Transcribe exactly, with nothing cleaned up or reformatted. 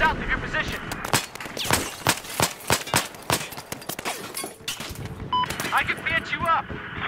south of your position. I can fit you up.